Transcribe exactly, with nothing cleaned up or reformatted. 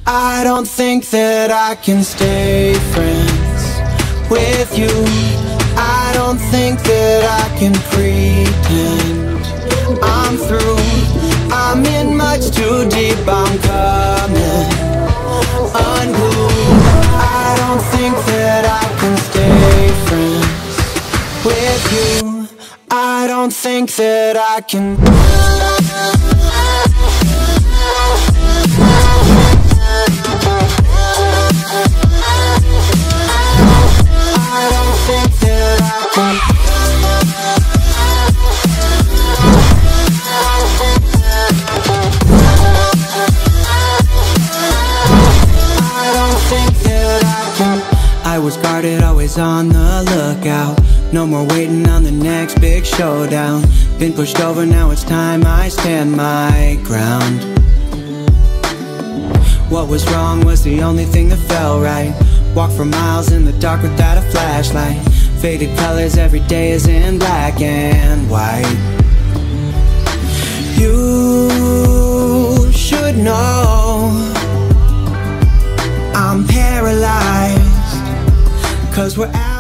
I don't think that I can stay friends with you. I don't think that I can pretend I'm through. I'm in much too deep, I'm coming unglued. I don't think that I can stay friends with you. I don't think that I can. I don't think that I can. I don't think that I can. I was guarded, always on the lookout. No more waiting on the next big showdown. Been pushed over, now it's time I stand my ground. What was wrong was the only thing that felt right. Walk for miles in the dark without a flashlight. Faded colors, every day is in black and white. You should know I'm paralyzed, 'cause we're out.